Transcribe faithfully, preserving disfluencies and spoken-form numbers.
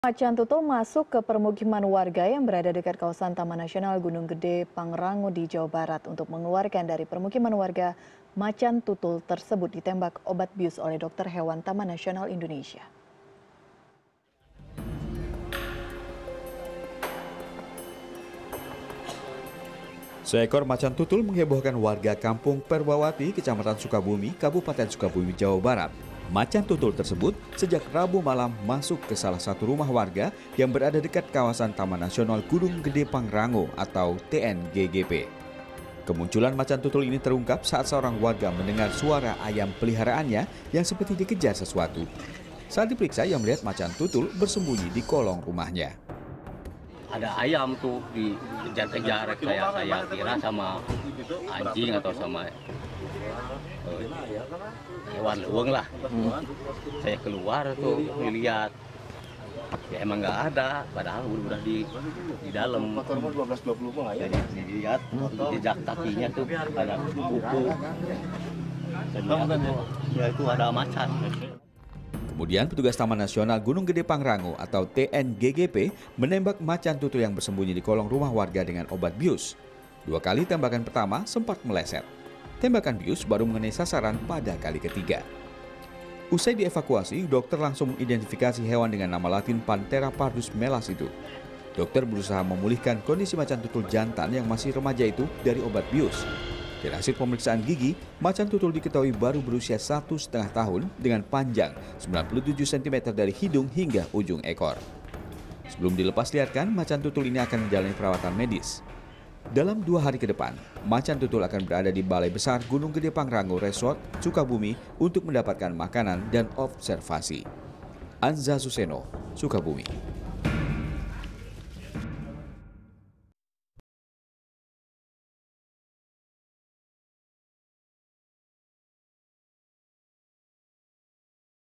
Macan tutul masuk ke permukiman warga yang berada dekat kawasan Taman Nasional Gunung Gede Pangrango di Jawa Barat. Untuk mengeluarkan dari permukiman warga, macan tutul tersebut ditembak obat bius oleh dokter hewan Taman Nasional Indonesia. Seekor macan tutul menghebohkan warga kampung Perbawati, Kecamatan Sukabumi, Kabupaten Sukabumi, Jawa Barat. Macan tutul tersebut sejak Rabu malam masuk ke salah satu rumah warga yang berada dekat kawasan Taman Nasional Gunung Gede Pangrango atau T N G G P. Kemunculan macan tutul ini terungkap saat seorang warga mendengar suara ayam peliharaannya yang seperti dikejar sesuatu. Saat diperiksa, ia melihat macan tutul bersembunyi di kolong rumahnya. Ada ayam tuh dikejar-kejar, saya saya kira sama anjing atau sama uh, hewan luweng lah. Hmm. Saya keluar tuh lihat, ya emang nggak ada, padahal udah di di dalam. Jadi dilihat jejak kakinya tuh ada buku. Ternyata tuh, ya itu ada macan. Kemudian petugas Taman Nasional Gunung Gede Pangrango atau T N G G P menembak macan tutul yang bersembunyi di kolong rumah warga dengan obat bius. Dua kali tembakan pertama sempat meleset. Tembakan bius baru mengenai sasaran pada kali ketiga. Usai dievakuasi, dokter langsung mengidentifikasi hewan dengan nama latin Panthera pardus melas itu. Dokter berusaha memulihkan kondisi macan tutul jantan yang masih remaja itu dari obat bius. Dari hasil pemeriksaan gigi, macan tutul diketahui baru berusia satu setengah tahun dengan panjang sembilan puluh tujuh sentimeter dari hidung hingga ujung ekor. Sebelum dilepas liarkan, macan tutul ini akan menjalani perawatan medis. Dalam dua hari ke depan, macan tutul akan berada di Balai Besar Gunung Gede Pangrango Resort, Sukabumi untuk mendapatkan makanan dan observasi. Anza Suseno, Sukabumi.